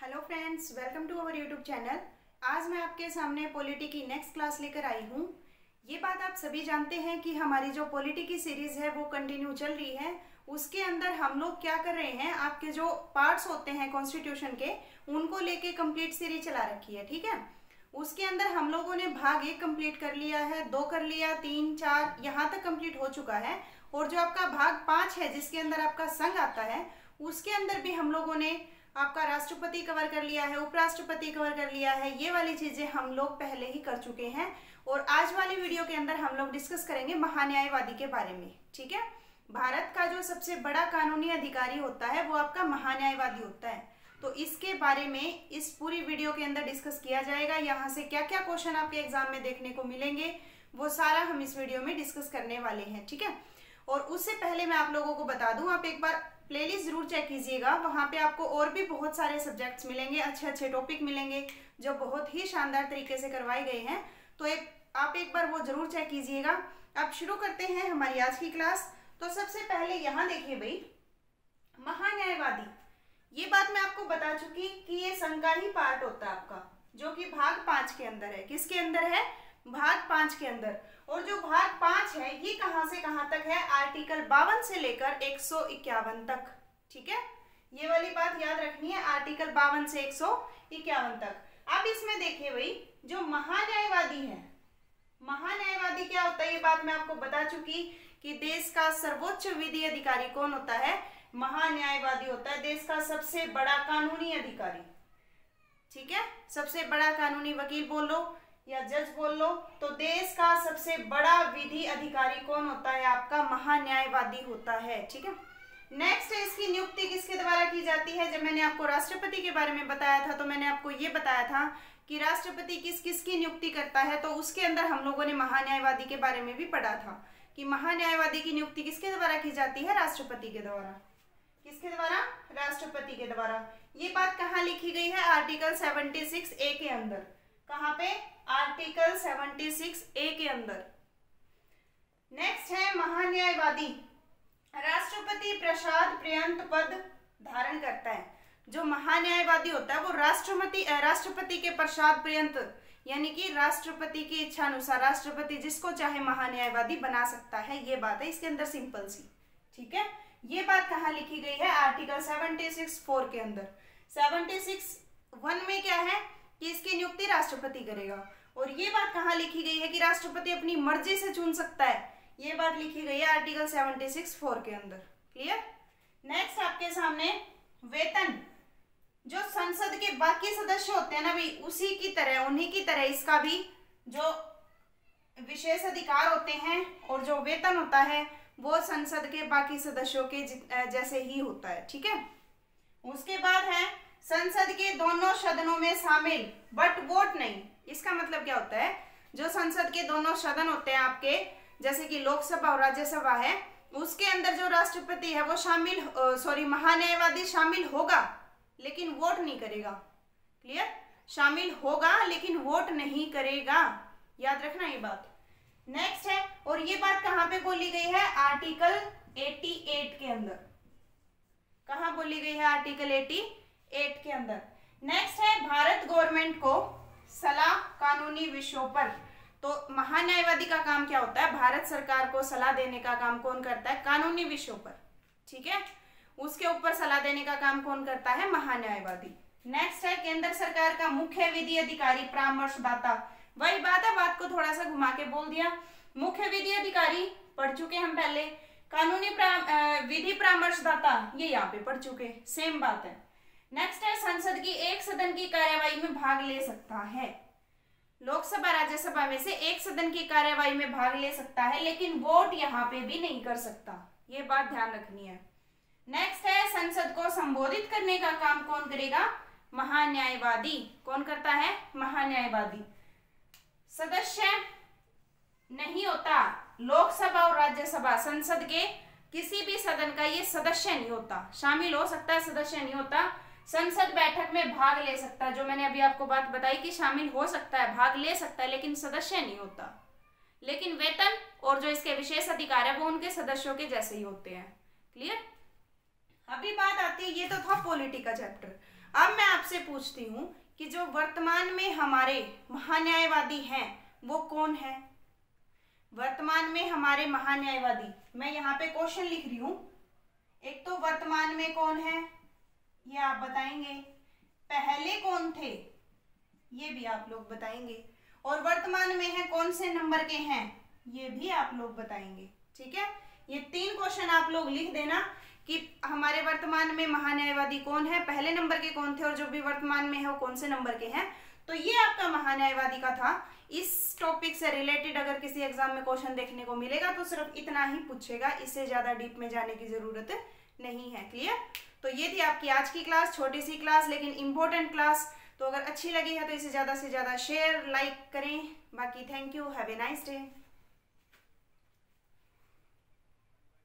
Hello friends, welcome to our YouTube channel. आज मैं आपके सामने पॉलिटी की नेक्स्ट क्लास लेकर आई हूँ। ये बात आप सभी जानते हैं कि हमारी जो पॉलिटी की सीरीज है वो कंटिन्यू चल रही है। उसके अंदर हम लोग क्या कर रहे हैं, आपके जो पार्ट्स होते हैं कॉन्स्टिट्यूशन के, उनको लेके कंप्लीट सीरीज चला रखी है। ठीक है, उसके अंदर हम लोगों ने भाग 1 कंप्लीट कर लिया है, 2 कर लिया, 3, 4 यहाँ तक कंप्लीट हो चुका है। और जो आपका भाग 5 है जिसके अंदर आपका संघ आता है, उसके अंदर भी हम लोगों ने आपका राष्ट्रपति कवर कर लिया है, उपराष्ट्रपति कवर कर लिया है। ये वाली चीजें हम लोग पहले ही कर चुके हैं। और आज वाली वीडियो के अंदर हम लोग डिस्कस करेंगे महान्यायवादी के बारे में। ठीक है, भारत का जो सबसे बड़ा कानूनी अधिकारी होता है वो आपका महान्यायवादी होता है। तो इसके बारे में इस पूरी वीडियो के अंदर डिस्कस किया जाएगा। यहाँ से क्या क्या क्वेश्चन आपके एग्जाम में देखने को मिलेंगे वो सारा हम इस वीडियो में डिस्कस करने वाले हैं। ठीक है, और उससे पहले मैं आप लोगों को बता दूं, आप एक बार प्लेलिस्ट जरूर चेक कीजिएगा। वहां पे आपको और भी बहुत सारे सब्जेक्ट्स मिलेंगे, अच्छे अच्छे टॉपिक मिलेंगे जो बहुत ही शानदार तरीके से करवाए गए हैं। तो आप एक बार वो जरूर चेक कीजिएगा। अब शुरू करते हैं हमारी आज की क्लास। तो सबसे पहले यहाँ देखिए भाई, महान्यायवादी, ये बात मैं आपको बता चुकी कि ये संघ का ही पार्ट होता है आपका, जो कि भाग 5 के अंदर है। किसके अंदर है? भाग 5 के अंदर। और जो भाग 5 है ये कहां से कहां तक है? आर्टिकल 52 से लेकर 151 तक। ठीक है, ये वाली बात याद रखनी है, आर्टिकल 52 से 151 तक। अब इसमें देखिए भाई, जो महान्यायवादी है, महान्यायवादी क्या होता है ये बात मैं आपको बता चुकी कि देश का सर्वोच्च विधि अधिकारी कौन होता है? महान्यायवादी होता है, देश का सबसे बड़ा कानूनी अधिकारी। ठीक है, सबसे बड़ा कानूनी वकील बोल लो या जज बोल लो, तो देश का सबसे बड़ा विधि अधिकारी कौन होता है? आपका महान्यायवादी होता है। ठीक है, नेक्स्ट है, इसकी नियुक्ति किसके द्वारा की जाती है? जब मैंने आपको राष्ट्रपति के बारे में बताया था तो मैंने आपको ये बताया था कि राष्ट्रपति किस किस की नियुक्ति करता है। तो उसके अंदर हम लोगों ने महान्यायवादी के बारे में भी पढ़ा था कि महान्यायवादी की नियुक्ति किसके द्वारा की जाती है? राष्ट्रपति के द्वारा। किसके द्वारा? राष्ट्रपति के द्वारा। ये बात कहाँ लिखी गई है? आर्टिकल 76A के अंदर। कहाँ पे? आर्टिकल 76A के अंदर। नेक्स्ट है, महान्यायवादी राष्ट्रपति प्रसाद पर्यंत पद धारण करता है। जो महान्यायवादी होता है वो राष्ट्रपति के प्रसाद पर्यंत, यानी कि राष्ट्रपति की इच्छा अनुसार राष्ट्रपति जिसको चाहे महान्यायवादी बना सकता है। ये बात है इसके अंदर, सिंपल सी। ठीक है, ये बात कहाँ लिखी गई है? आर्टिकल 76(4) के अंदर। 76(1) में क्या है कि इसकी नियुक्ति राष्ट्रपति करेगा। और ये बात कहाँ लिखी गई है कि राष्ट्रपति अपनी मर्जी से चुन सकता है? ये बात लिखी गई है आर्टिकल 76(4) के अंदर। क्लियर? नेक्स्ट आपके सामने वेतन, जो संसद के बाकी सदस्य होते हैं ना भाई, उसी की तरह, उन्हीं की तरह इसका भी जो विशेष अधिकार होते हैं और जो वेतन होता है वो संसद के बाकी सदस्यों के जैसे ही होता है। ठीक है, उसके बाद है संसद के दोनों सदनों में शामिल बट वोट नहीं। इसका मतलब क्या होता है? जो संसद के दोनों सदन होते हैं आपके, जैसे कि लोकसभा और राज्यसभा है, उसके अंदर जो राष्ट्रपति है वो महान्यायवादी शामिल होगा लेकिन वोट नहीं करेगा। क्लियर? शामिल होगा लेकिन वोट नहीं करेगा, याद रखना ये बात। नेक्स्ट है, और ये बात कहां पे बोली गई है? आर्टिकल 88 के अंदर। कहां बोली गई है? आर्टिकल 88 के अंदर। नेक्स्ट है, भारत गवर्नमेंट को सलाह कानूनी विषयों पर। तो महान्यायवादी का काम क्या होता है? भारत सरकार को सलाह देने का काम कौन करता है? कानूनी विषयों पर। ठीक है, उसके ऊपर सलाह देने का काम कौन करता है? महान्यायवादी। नेक्स्ट है, केंद्र सरकार का मुख्य विधि अधिकारी परामर्शदाता। वही बात है, बात को थोड़ा सा घुमा के बोल दिया। मुख्य विधि अधिकारी पढ़ चुके हम पहले, कानूनी विधि परामर्शदाता ये यहाँ पे पढ़ चुके, सेम बात है। नेक्स्ट है, संसद की एक सदन की कार्यवाही में भाग ले सकता है। लोकसभा राज्यसभा में से एक सदन की कार्यवाही में भाग ले सकता है लेकिन वोट यहाँ पे भी नहीं कर सकता। ये बात ध्यान रखनी है। नेक्स्ट है, संसद को संबोधित करने का काम कौन करेगा? महान्यायवादी। कौन करता है? महान्यायवादी। सदस्य नहीं होता लोकसभा और राज्यसभा, संसद के किसी भी सदन का ये सदस्य नहीं होता। शामिल हो सकता है, सदस्य नहीं होता। संसद बैठक में भाग ले सकता है, जो मैंने अभी आपको बात बताई कि शामिल हो सकता है, भाग ले सकता है लेकिन सदस्य नहीं होता। लेकिन वेतन और जो इसके विशेष अधिकार है वो उनके सदस्यों के जैसे ही होते हैं। क्लियर? अभी बात आती है, ये तो था पॉलिटी का चैप्टर। अब मैं आपसे पूछती हूँ कि जो वर्तमान में हमारे महान्यायवादी हैं वो कौन है? वर्तमान में हमारे महान्यायवादी, मैं यहाँ पे क्वेश्चन लिख रही हूँ। एक तो वर्तमान में कौन है ये आप बताएंगे, पहले कौन थे ये भी आप लोग बताएंगे, और वर्तमान में है कौन से नंबर के हैं ये भी आप लोग बताएंगे। ठीक है, ये 3 क्वेश्चन आप लोग लिख देना कि हमारे वर्तमान में महान्यायवादी कौन है, पहले नंबर के कौन थे, और जो भी वर्तमान में है वो कौन से नंबर के हैं। तो ये आपका महान्यायवादी का था। इस टॉपिक से रिलेटेड अगर किसी एग्जाम में क्वेश्चन देखने को मिलेगा तो सिर्फ इतना ही पूछेगा, इससे ज्यादा डीप में जाने की जरूरत नहीं है। क्लियर? तो ये थी आपकी आज की क्लास, छोटी सी क्लास लेकिन इंपॉर्टेंट क्लास। तो अगर अच्छी लगी है तो इसे ज्यादा से ज्यादा शेयर लाइक करें। बाकी thank you, have a nice day.